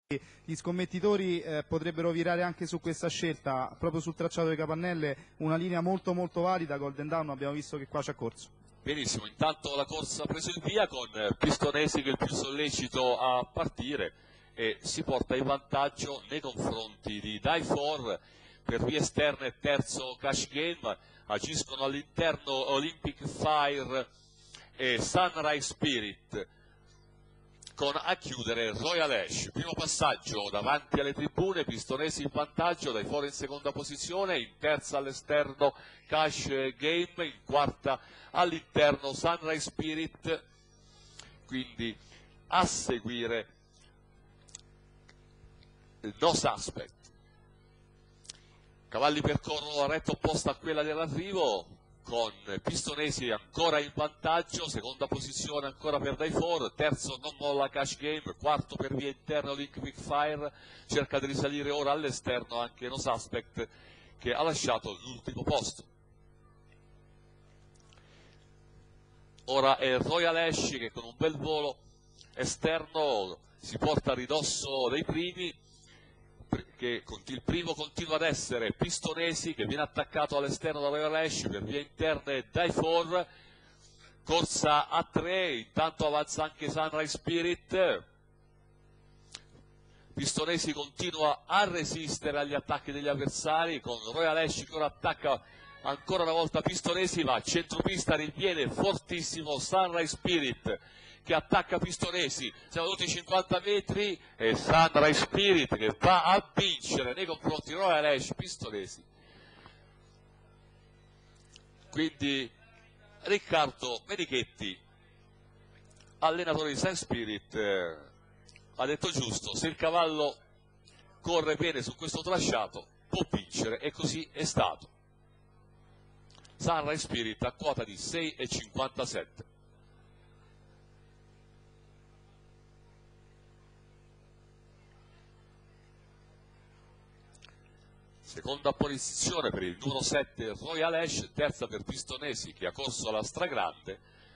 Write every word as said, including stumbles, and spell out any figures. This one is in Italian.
Gli scommettitori eh, potrebbero virare anche su questa scelta, proprio sul tracciato delle Capannelle, una linea molto molto valida. Golden Dawn abbiamo visto che qua c'è corso. Benissimo, intanto la corsa ha preso il via con Pistonesi che è il più sollecito a partire e si porta in vantaggio nei confronti di Die For. Per vie esterne terzo Cash Game, agiscono all'interno Olympic Fire e Sunrise Spirit, con a chiudere Royal Ash. Primo passaggio davanti alle tribune, Pistonesi in vantaggio, Die For in seconda posizione, in terza all'esterno Cash Game, in quarta all'interno Sunrise Spirit, quindi a seguire No Suspect. Cavalli percorrono la retta opposta a quella dell'arrivo, con Pistonesi ancora in vantaggio, seconda posizione ancora per Die For, terzo non molla Cash Game, quarto per via interna Olympic Fire, cerca di risalire ora all'esterno anche No Suspect che ha lasciato l'ultimo posto. Ora è Royal Ash che con un bel volo esterno si porta a ridosso dei primi, che il primo continua ad essere Pistonesi che viene attaccato all'esterno da Royal Ash, per via interna e Die For, corsa a tre, intanto avanza anche Sunrise Spirit. Pistonesi continua a resistere agli attacchi degli avversari, con Royal Ash che ora attacca ancora una volta Pistonesi, ma a centropista riviene fortissimo Sunrise Spirit che attacca Pistonesi. Siamo venuti cinquanta metri e Sunrise Spirit che va a vincere nei confronti di Royal Ash Pistonesi. Quindi Riccardo Menichetti, allenatore di Sunrise Spirit, eh, ha detto giusto: se il cavallo corre bene su questo tracciato può vincere, e così è stato. Sunrise Spirit a quota di sei e cinquantasette. Seconda posizione per il numero sette Royal Ash, terza per Pistonesi che ha corso alla stragrande,